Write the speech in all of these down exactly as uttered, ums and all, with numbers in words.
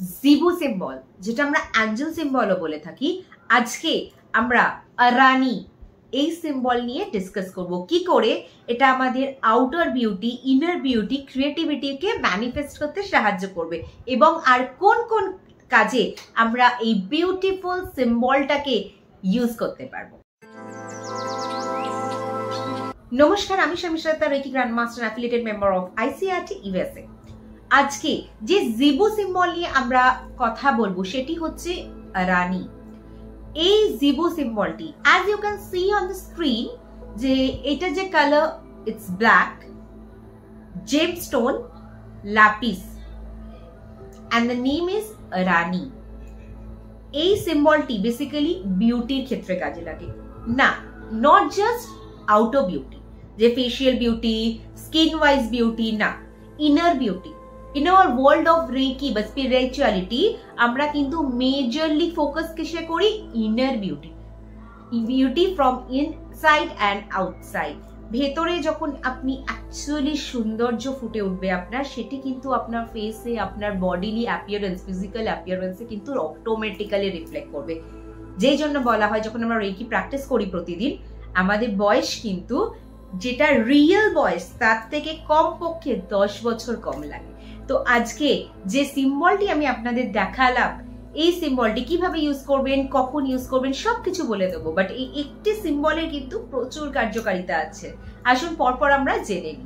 জিবু symbol, যেটা আমরা Angel সিম্বলও বলে থাকি, আজকে আমরা আরানি এই সিম্বল নিয়ে ডিসকাস করব। কি করে এটা আমাদের আউটার বিউটি, ইনার বিউটি, ক্রিয়েটিভিটিকে ম্যানিফেস্ট করতে সাহায্য করবে এবং আর কোন কোন কাজে আমরা এই বিউটিফুল সিম্বলটাকে ইউজ করতে পারবো। নমস্কার, আমি Shamisha, reiki grandmaster, affiliated member of ICRT USA. আজকে যে জিবু সিম্বল নিয়ে আমরা কথা বলবো সেটি হচ্ছে রানী। এই জিবু সিম্বলটি as you can see on the screen, যে এটা যে colour, it's black, gemstone, lapis, and the name is Rani. এই সিম্বলটি বেসিক্যালি বিউটির ক্ষেত্রে কাজে লাগে না, নট জাস্ট আউটার বিউটি, যে facial beauty, skin wise beauty না, inner beauty. In our world of Reiki বা spirituality আমরা কিন্তু মেজরলি ফোকাস কিসে করি? Inner beauty, beauty from inside and outside. ভেতরে যখন আপনি অ্যাকচুয়ালি সৌন্দর্য ফুটে উঠবে আপনার, সেটি কিন্তু আপনার ফেসে, আপনার বডিলি অ্যাপিয়ারেন্স, ফিজিক্যাল অ্যাপিয়ারেন্সে কিন্তু অটোমেটিক্যালি রিফ্লেক্ট করবে। যেই জন্য বলা হয় যখন আমরা রেকি প্র্যাকটিস করি প্রতিদিন, আমাদের বয়স কিন্তু যেটা রিয়েল বয়স তার থেকে কমপক্ষে দশ বছর কম লাগে। তো আজকে যে সিম্বলটি আমি আপনাদের দেখালাম, এই সিম্বলটি কিভাবে ইউজ করবেন, কখন ইউজ করবেন, সবকিছু বলে দেবো। বাট এই একটি সিম্বলের কিন্তু প্রচুর কার্যকারিতা আছে। আসুন পরপর আমরা জেনে নিই।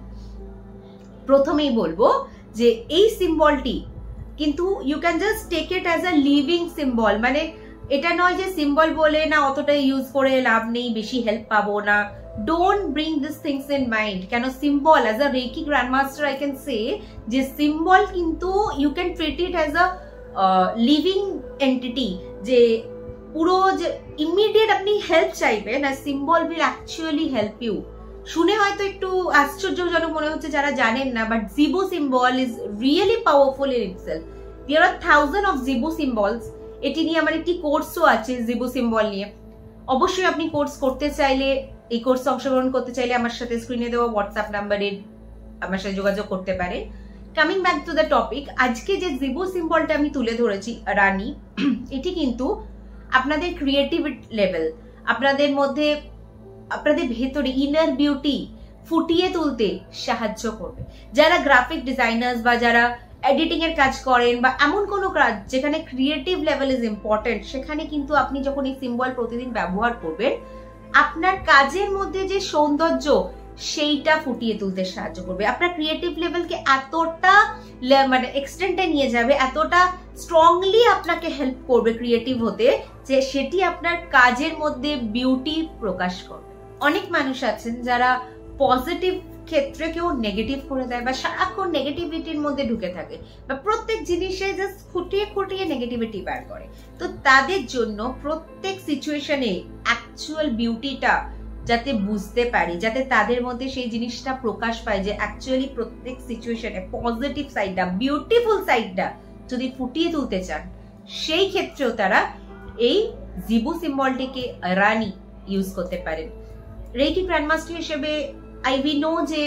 প্রথমেই বলবো যে এই সিম্বলটি কিন্তু you can just take it as a living symbol. মানে এটা নয় যে সিম্বল বলে না অতটা ইউজ করে লাভ নেই, বেশি হেল্প পাবো না। Don't bring these things in mind. কেন symbol as a Reiki grandmaster I can say যে symbol কিন্তু you can treat it as a uh, living entity, যে পুরো যে immediate আপনি হেল্প চাইবেন আর symbol will actually help you। শুনে হয়তো একটু আশ্চর্যজনক মনে হচ্ছে যারা জানেন না, but জিবু symbol is really powerful in itself. There are thousands of জিবু symbols. এটি নিয়ে আমার একটি কোর্সও আছে জিবু সিম্বল নিয়ে। অবশ্যই আপনি কোর্স করতে চাইলে, এই কোর্সে অংশগ্রহণ করতে চাইলে আমার সাথে স্ক্রিনে দেওয়া হোয়াটসঅ্যাপ নাম্বারে আমার সাথে যোগাযোগ করতে পারে। Coming back to the topic, আজকে যে জিবু সিম্বলটা আমি তুলে ধরেছি রানী, এটি কিন্তু আপনাদের ক্রিয়েটিভ লেভেল, আপনাদের মধ্যে, আপনাদের ভেতরে ইনার বিউটি ফুটিয়ে তুলতে সাহায্য করবে। যারা গ্রাফিক ডিজাইনার্স বা যারা এডিটিং এর কাজ করেন বা এমন কোনো কাজ যেখানে ক্রিয়েটিভ লেভেল ইজ ইম্পর্টেন্ট, সেখানে কিন্তু আপনি যখন এই সিম্বল প্রতিদিন ব্যবহার করবেন, আপনার কাজের মধ্যে যে সৌন্দর্য সেইটা ফুটিয়ে তুলতে সাহায্য করবে। আপনার ক্রিয়েটিভ লেভেলকে এতটা মানে এক্সটেন্টে নিয়ে যাবে, এতটা স্ট্রংলি আপনাকে হেল্প করবে ক্রিয়েটিভ হতে, যে সেটি আপনার কাজের মধ্যে বিউটি প্রকাশ করবে। অনেক মানুষ আছেন যারা পজিটিভ ক্ষেত্রে কেউ নেগেটিভ করে দেয় বা সারাক্ষণ নেগেটিভিটির মধ্যে ঢুকে থাকে বা প্রত্যেক জিনিসে জাস্ট খুঁটিয়ে খুঁটিয়ে নেগেটিভিটি বার করে। তো তাদের জন্য প্রত্যেক সিচুয়েশনে অ্যাকচুয়াল বিউটিটা যাতে বুঝতে পারি, যাতে তাদের মধ্যে সেই জিনিসটা প্রকাশ পায় যে অ্যাকচুয়ালি প্রত্যেক সিচুয়েশনে পজিটিভ সাইডটা, বিউটিফুল সাইডটা যদি ফুটিয়ে তুলতে চান, সেই ক্ষেত্রেও তারা এই জিবু সিম্বলটিকে রানী ইউজ করতে পারেন। রেকি গ্র্যান্ডমাস্টার হিসেবে I we know যে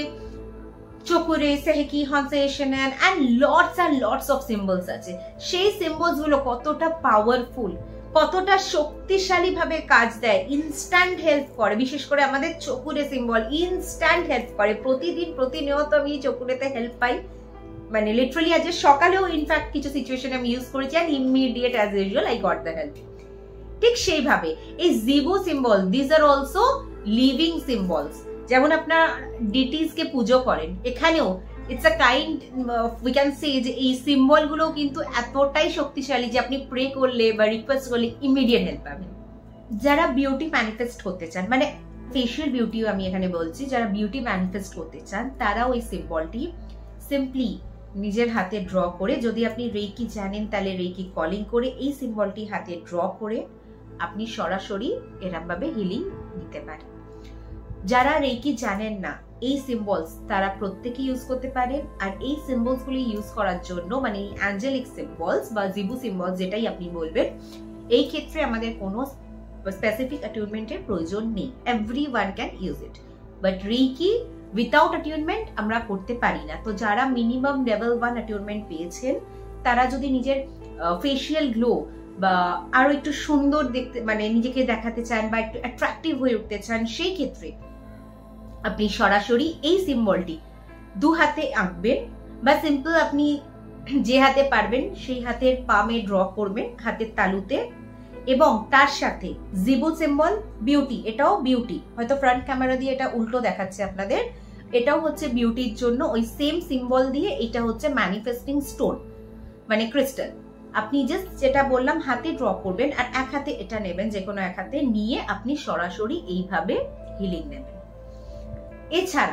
চকুরে, সেহেকি, হনসেশন and lots and lots of symbols আছে। সেই সিম্বলস গুলো কতটা পাওয়ারফুল, কতটা শক্তিশালী ভাবে কাজ দেয়, ইনস্ট্যান্ট হেল্প করে। বিশেষ করে আমাদের চকুরে সিম্বল ইনস্ট্যান্ট হেল্প করে। প্রতিদিন প্রতিনিয়ত আমি চকুরেতে হেল্প পাই, মানে লিটারালি আজ সকালেও ইনফ্যাক্ট কিছু সিচুয়েশনে আমি ইউজ করেছি and immediate as usual I got the help। ঠিক সেইভাবে এই Zibu symbol, this are also living symbols. যেমন আপনার ডিটিস কে পুজো করেন, এখানেও it's a kind we can say যে এই সিম্বল গুলো কিন্তু এতটাই শক্তিশালী যে আপনি প্রে করলে বা রিকোয়েস্ট করলে ইমিডিয়েট হেল্প পাবেন। যারা বিউটি ম্যানিফেস্ট করতে চান, মানে ফেশিয়াল বিউটিও আমি এখানে বলছি, যারা বিউটি ম্যানিফেস্ট করতে চান তারাও এই সিম্বলটি সিম্পলি নিজের হাতে ড্র করে, যদি আপনি রেকি জানেন তাহলে রেকি কলিং করে এই সিম্বলটি হাতে ড্র করে আপনি সরাসরি এরকম ভাবে হিলিং নিতে পারেন। যারা রেকি জানেন না এই সিম্বলস, তারা প্রত্যেকে ইউজ করতে পারেন। আর এই সিম্বলস গুলি ইউজ করার জন্য, মানে এই অ্যাঞ্জেলিক সিম্বলস বা জিবু সিম্বলস যেটাই আপনি বলবেন, এই ক্ষেত্রে আমাদের কোনো স্পেসিফিক অ্যাটিউনমেন্টের প্রয়োজন নেই। Everyone can use it. But reiki without attunement আমরা করতে পারি না। তো যারা মিনিমাম লেভেল ওয়ান অ্যাটিউনমেন্ট পেয়েছেন, তারা যদি নিজের ফেশিয়াল গ্লো বা আরো একটু সুন্দর দেখতে মানে নিজেকে দেখাতে চান বা একটু অ্যাট্রাকটিভ হয়ে উঠতে চান, সেই ক্ষেত্রে আপনি সরাসরি এই সিম্বলটি দু হাতে আঁকবেন বা সিম্পল আপনি যে হাতে পারবেন সেই হাতের পামে ড্র করবেন, হাতের তালুতে, এবং তার সাথে জিবু সিম্বল, বিউটি, এটাও বিউটি, হয়তো ফ্রন্ট ক্যামেরা দিয়ে এটা উল্টো দেখাচ্ছে আপনাদের, এটাও হচ্ছে বিউটির জন্য ওই সেম সিম্বল দিয়ে, এটা হচ্ছে ম্যানিফেস্টিং স্টোন মানে ক্রিস্টাল। আপনি জাস্ট যেটা বললাম হাতে ড্র করবেন আর এক হাতে এটা নেবেন, যে কোনো এক হাতে নিয়ে আপনি সরাসরি এইভাবে হিলিং নেবেন। এছাড়া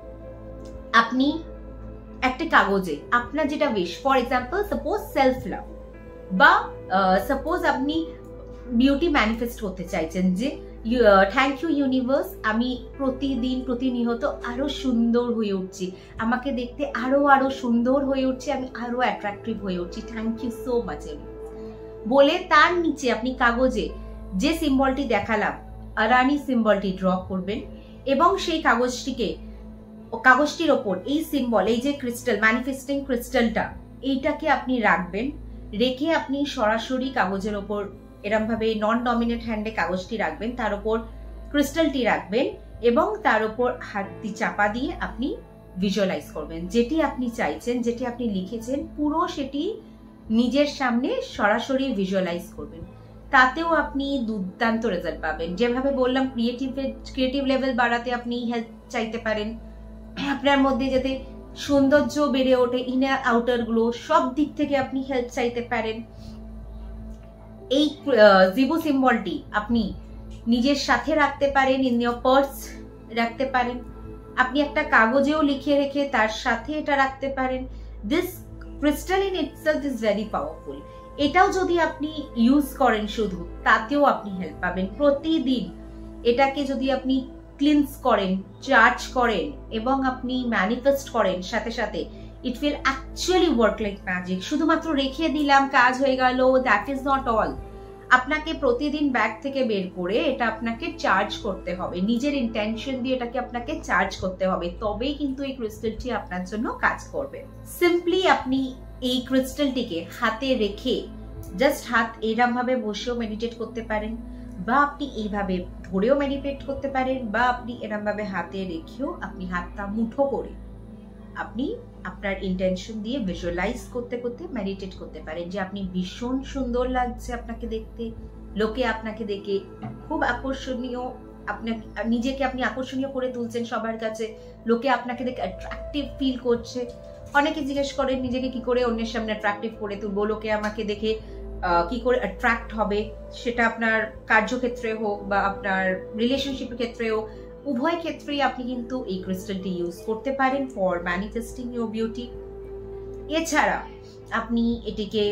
আপনি একটা কাগজে আপনার যেটা wish, for example suppose self love, বা সাপোজ আপনি বিউটি ম্যানিফেস্ট করতে চাইছেন যে থ্যাংক ইউ ইউনিভার্স, আমি প্রতিদিন প্রতিনিয়ত আরো সুন্দর হয়ে উঠছি, আমাকে দেখতে আরো আরো সুন্দর হয়ে উঠছে, আমি আরো অ্যাট্রাকটিভ হয়ে উঠছি, থ্যাংক ইউ সো মাচ বলে তার নিচে আপনি কাগজে যে সিম্বলটি দেখালাম রানী সিম্বলটি ড্র করবেন এবং সেই কাগজটিকে কাগজটির ওপর এই সিম্বল, এই যে ক্রিস্টাল ম্যানিফেস্টিং ক্রিস্টালটা, এইটাকে আপনি রাখবেন। রেখে আপনি সরাসরি কাগজের ওপর এরম ভাবে নন ডমিনেট হ্যান্ডে কাগজটি রাখবেন, তার উপর ক্রিস্টালটি রাখবেন এবং তার উপর হাতটি চাপা দিয়ে আপনি ভিজুয়ালাইজ করবেন যেটি আপনি চাইছেন, যেটি আপনি লিখেছেন, পুরো সেটি নিজের সামনে সরাসরি ভিজুয়ালাইজ করবেন। তাতেও আপনি দুর্দান্ত রেজাল্ট পাবেন। যেভাবে বললাম ক্রিয়েটিভ ক্রিয়েটিভ লেভেল বাড়াতে আপনি হেল্প চাইতে পারেন, আপনার মধ্যে যাতে সৌন্দর্য বেড়ে ওঠে, ইনার আউটার গুলো সব দিক থেকে আপনি হেল্প চাইতে পারেন। এই জিবু সিম্বলটি আপনি নিজের সাথে রাখতে পারেন, ইন ইয়োর পার্স রাখতে পারেন, আপনি একটা কাগজেও লিখে রেখে তার সাথে এটা রাখতে পারেন। This crystal in itself is very powerful. এটাও যদি আপনি ইউজ করেন শুধু, তাতেও আপনি হেল্প পাবেন। প্রতিদিন এটাকে যদি আপনি ক্লিনস করেন, চার্জ করেন এবং আপনি ম্যানিফেস্ট করেন সাথে সাথে, it will actually work like magic. শুধুমাত্র রেখে দিলাম কাজ হয়ে গেল, দ্যাট ইজ নট অল। আপনাকে প্রতিদিন ব্যাগ থেকে বের করে এটা আপনাকে চার্জ করতে হবে, নিজের ইন্টেনশন দিয়ে এটাকে আপনাকে চার্জ করতে হবে, তবেই কিন্তু এই ক্রিস্টালটি আপনার জন্য কাজ করবে। সিম্পলি আপনি এই ক্রিস্টালটিকে হাতে রেখে জাস্ট হাত এরম ভাবে বসেও মেডিটেট করতে পারেন, বা আপনি এইভাবে ধরেও মেডিটেট করতে পারেন, বা আপনি এরম ভাবে হাতে রেখেও আপনি হাতটা মুঠো করে আপনি আপনার ইন্টেনশন দিয়ে ভিজুয়ালাইজ করতে করতে মেডিটেট করতে পারেন যে আপনি ভীষণ সুন্দর লাগছে আপনাকে দেখতে, লোকে আপনাকে দেখে খুব আকর্ষণীয়, আপনাকে নিজেকে আপনি আকর্ষণীয় করে তুলছেন সবার কাছে, লোকে আপনাকে দেখে অ্যাট্রাকটিভ ফিল করছে। অনেকে জিজ্ঞেস করেন নিজেকে কি করে অন্যের সামনে অ্যাট্রাকটিভ করে তুলবো, লোকে আমাকে দেখে কি করে অ্যাট্রাক্ট হবে, সেটা আপনার কার্যক্ষেত্রে হোক বা আপনার রিলেশনশিপের ক্ষেত্রে হোক, উভয় ক্ষেত্রেই আপনি কিন্তু এই ক্রিস্টালটি ইউজ করতে পারেন ফর ম্যানিফেস্টিং ইউর বিউটি। এছাড়া আপনি এটিকে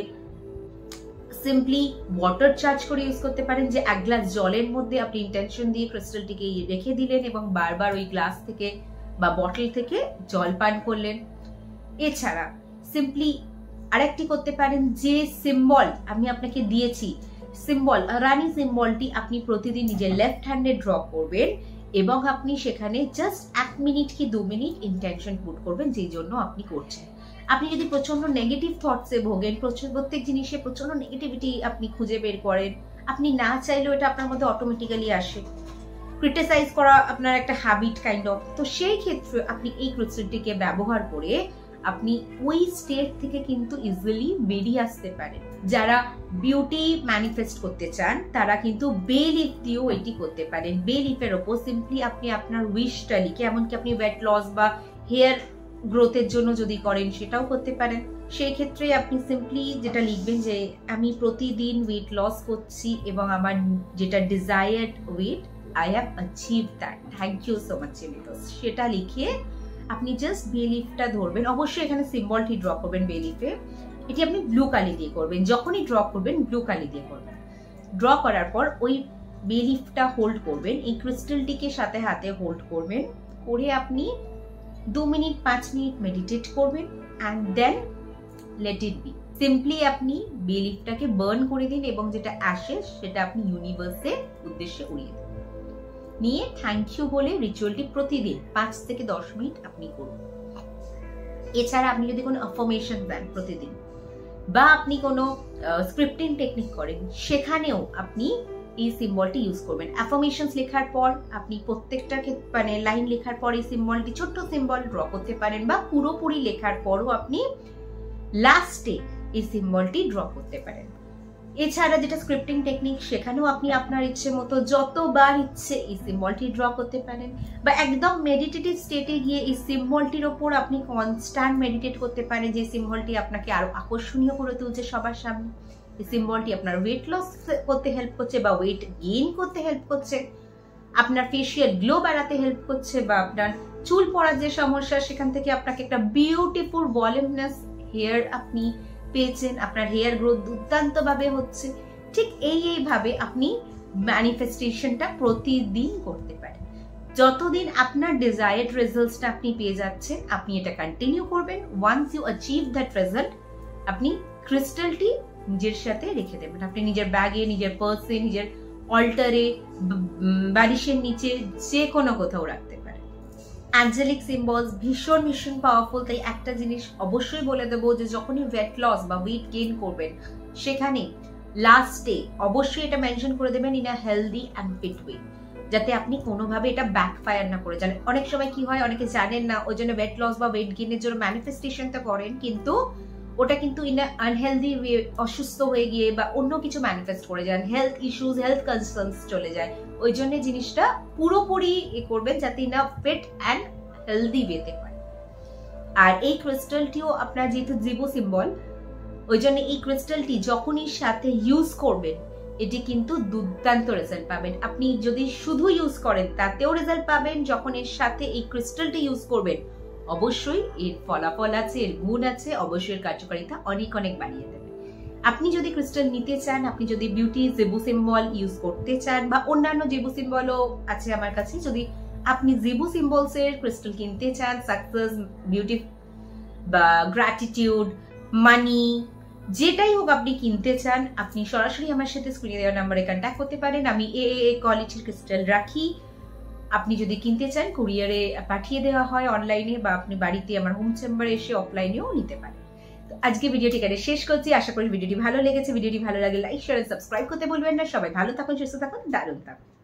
সিম্পলি ওয়াটার চার্জ করে ইউজ করতে পারেন, যে এক গ্লাস জলের মধ্যে আপনি ইন্টেনশন দিয়ে ক্রিস্টালটিকে রেখে দিলেন এবং বারবার ওই গ্লাস থেকে বা বটল থেকে জল পান করলেন। এছাড়া সিম্পলি আরেকটি করতে পারেন, যে সিম্বল আমি আপনাকে দিয়েছি, সিম্বল রানী সিম্বলটি আপনি প্রতিদিন নিজের লেফট হ্যান্ডে ড্র করবেন এবং আপনি সেখানে জাস্ট এক মিনিট কি দু মিনিট ইন্টেনশন পুট করবেন যেই জন্য আপনি করছেন। আপনি যদি প্রচন্ড নেগেটিভ থটসে ভোগেন, প্রত্যেক জিনিসে প্রচন্ড নেগেটিভিটি আপনি খুঁজে বের করেন, আপনি না চাইলেও এটা আপনার মধ্যে অটোমেটিক্যালি আসে, ক্রিটিসাইজ করা আপনার একটা হ্যাবিট কাইন্ড অফ, তো সেই ক্ষেত্রে আপনি এই ক্রিস্টালটিকে ব্যবহার করে আপনি ওই স্টেট থেকে কিন্তু ইজিলি বেরিয়ে আসতে পারেন। যারা বিউটি ম্যানিফেস্ট করতে চান তারা কিন্তু বে লিফ দিয়েও এটি করতে পারেন। বে লিফের ওপর সিম্পলি আপনি আপনার উইশটা লিখে, এমনকি আপনি ওয়েট লস বা হেয়ার গ্রোথের জন্য যদি করেন সেটাও করতে পারেন। সেই ক্ষেত্রে আপনি সিম্পলি যেটা লিখবেন যে আমি প্রতিদিন ওয়েট লস করছি এবং আমার যেটা desired weight I have achieve that, thank you so much universe, সেটা লিখে আপনি জাস্ট বে লিফটা ধরবেন। অবশ্যই এখানে সিম্বলটি ড্র করবেন বে লিফে, এটি আপনি ব্লু কালি দিয়ে করবেন, যখনই ড্র করবেন ব্লু কালি দিয়ে করবেন। ড্র করার পর ওই বে লিফটা হোল্ড করবেন, এই ক্রিস্টালটিকে সাথে হাতে হোল্ড করবেন, করে আপনি দু মিনিট পাঁচ মিনিট মেডিটেট করবেন and then let it be. Simply আপনি বে লিফটাকে বার্ন করে দিন এবং যেটা আসে সেটা আপনি ইউনিভার্সের উদ্দেশ্যে উড়িয়ে দিন। নিয়ে থ্যাংক ইউ বলে রিচুয়ালটি প্রতিদিন পাঁচ থেকে দশ মিনিট আপনি করুন। এছাড়া আপনি যদি কোনো অ্যাফার্মেশন দেন প্রতিদিন, বা আপনি কোনো স্ক্রিপ্টিং টেকনিক করেন, সেখানেও আপনি এই সিম্বলটি ইউজ করবেন। অ্যাফার্মেশনস লেখার পর আপনি প্রত্যেকটা মানে লাইন লেখার পর এই সিম্বলটি, ছোট্ট সিম্বল ড্র করতে পারেন, বা পুরোপুরি লেখার পরও আপনি লাস্টে এই সিম্বলটি ড্র করতে পারেন। এছাড়া যেটা স্ক্রিপ্টিং টেকনিক, সেখানেও আপনি আপনার ইচ্ছে মতো যতবার ইচ্ছে এই সিম্বলটি ড্র করতে পারেন, বা একদম মেডিটেটিভ স্টেটে গিয়ে এই সিম্বলটির ওপর আপনি কনস্ট্যান্ট মেডিটেট করতে পারেন, যে সিম্বলটি আপনাকে আরো আকর্ষণীয় করে তুলছে সবার সামনে। এই সিম্বলটি আপনার ওয়েট লস করতে হেল্প করছে, বা ওয়েট গেইন করতে হেল্প করছে, আপনার ফেসিয়াল গ্লো বাড়াতে হেল্প করছে, বা আপনার চুল পড়ার যে সমস্যা সেখান থেকে আপনাকে একটা বিউটিফুল ভলিউমিনাস হেয়ার আপনি পেয়েছেন, আপনার হেয়ার গ্রোথ দুর্দান্ত ভাবে হচ্ছে। ঠিক এই এইভাবে আপনি ম্যানিফেস্টেশনটা প্রতিদিন করতে পারেন। যতদিন আপনার ডিজায়ার্ড রেজাল্টসটা আপনি পেয়ে যাচ্ছেন, আপনি এটা কন্টিনিউ করবেন। Once you achieve that result, আপনি ক্রিস্টালটি নিজের সাথে রেখে দেবেন। আপনি নিজের ব্যাগে, নিজের পার্সে, নিজের অল্টারে, বালিশের নিচে, যে কোনো কোথাও রাখতে পারেন। অ্যাঞ্জেলিক সিম্বলস ভীষণ ভীষণ পাওয়ারফুল। তাই একটা জিনিস অবশ্যই বলে দেবো, যে যখনই ওয়েট লস বা ওয়েট গেইন করবেন, সেখানে লাস্টে অবশ্যই এটা মেনশন করে দেবেন in a healthy and fit way, যাতে আপনি কোনোভাবে এটা ব্যাকফায়ার না করে যান। অনেক সময় কি হয়, অনেকে জানেন না, ওই জন্য ওয়েট লস বা ওয়েট গেইনের জন্য ম্যানিফেস্টেশনটা করেন, কিন্তু ওটা কিন্তু ইন আনহেলদি ওয়ে, অসুস্থ হয়ে গিয়ে বা অন্য কিছু ম্যানিফেস্ট করে যান, হেলথ ইস্যুস, হেলথ কনসার্নস চলে যায়। ওই জন্য জিনিসটা পুরোপুরি এ করবেন যাতে in a fit and healthy ওয়েতে হয়। আর এই ক্রিস্টালটিও আপনার যেহেতু জিবো সিম্বল, ওই জন্য এই ক্রিস্টালটি যখনই সাথে ইউজ করবেন, এটি কিন্তু দুর্দান্ত রেজাল্ট পাবেন। আপনি যদি শুধু ইউজ করেন তাতেও রেজাল্ট পাবেন, যখন এর সাথে এই ক্রিস্টালটি ইউজ করবেন অবশ্যই এর ফলাফল আছে, এর গুণ আছে, অবশ্যই এর কার্যকারিতা অনেক অনেক বাড়িয়ে দেবে। আপনি যদি ক্রিস্টাল নিতে চান, আপনি যদি বিউটি জিবো সিম্বল ইউজ করতে চান, বা অন্যান্য জিবো সিম্বলও আছে আমার কাছে, যদি আপনি জিবো সিম্বলস এর ক্রিস্টাল কিনতে চান, সাকসেস, বিউটি বা গ্র্যাটিটিউড, মানি, যেটাই হোক আপনি কিনতে চান, আপনি সরাসরি আমার সাথে স্ক্রিনে দেওয়া নাম্বারে কন্ট্যাক্ট করতে পারেন। আমি এ এ কোয়ালিটির ক্রিস্টাল রাখি। আপনি যদি কিনতে চান, কুরিয়ারে পাঠিয়ে দেওয়া হয় অনলাইনে, বা আপনি বাড়িতে আমার হোম চেম্বারে এসে অফলাইনেও নিতে পারেন। তো আজকে ভিডিওটি এখানে শেষ করছি। আশা করি ভিডিওটি ভালো লেগেছে। ভিডিওটি ভালো লাগলে লাইক, শেয়ার, সাবস্ক্রাইব করতে ভুলবেন না। সবাই ভালো থাকুন, সুস্থ থাকুন, দারুণ থাকুন।